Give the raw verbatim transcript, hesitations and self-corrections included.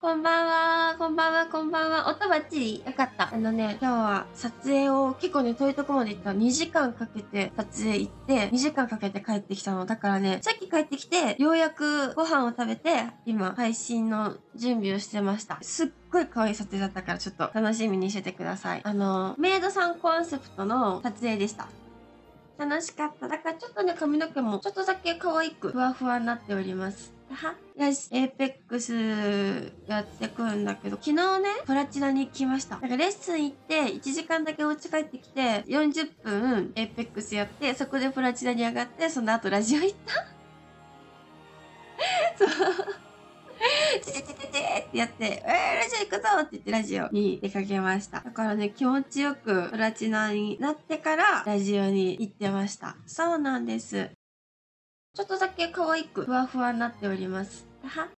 こんばんは、こんばんは、こんばんは。音バッチリよかった。あのね、今日は撮影を結構ね、遠いとこまで行った。にじかんかけて撮影行って、にじかんかけて帰ってきたの。だからね、さっき帰ってきて、ようやくご飯を食べて、今、配信の準備をしてました。すっごい可愛い撮影だったから、ちょっと楽しみにしててください。あの、メイドさんコンセプトの撮影でした。楽しかった。だからちょっとね、髪の毛もちょっとだけ可愛くふわふわになっております。はよし、エーペックスやってくんだけど、昨日ね、プラチナに来ました。だからレッスン行って、いちじかんだけお家帰ってきて、よんじゅっぷんエーペックスやって、そこでプラチナに上がって、その後ラジオ行った。そう。てててててってやって、えー、ラジオ行くぞって言ってラジオに出かけました。だからね、気持ちよくプラチナになってからラジオに行ってました。そうなんです。ちょっとだけ可愛くふわふわになっております。は